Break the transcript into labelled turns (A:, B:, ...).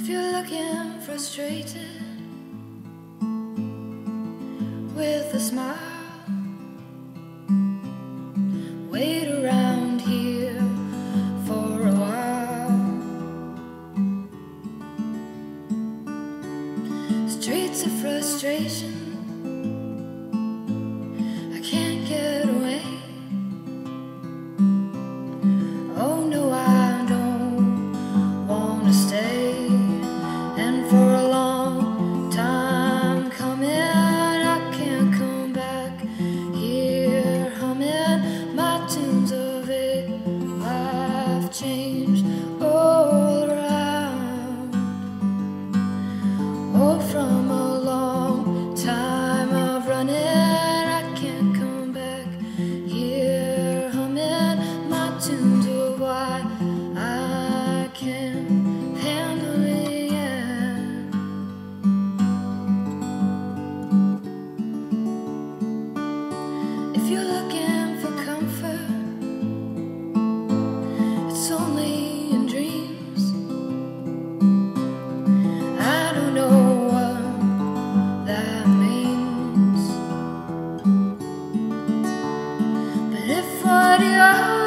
A: you're looking frustrated with a smile, wait around here for a while. Streets of frustration, I can't get away. Oh no, I don't wanna stay. And for a long time coming, I can't come back here humming my tunes of it. Life changed all around. Oh, from a long time of running, I can't come back here humming my tunes of why I can't handle it yet. If you're looking for comfort, it's only in dreams. I don't know what that means, but if what you're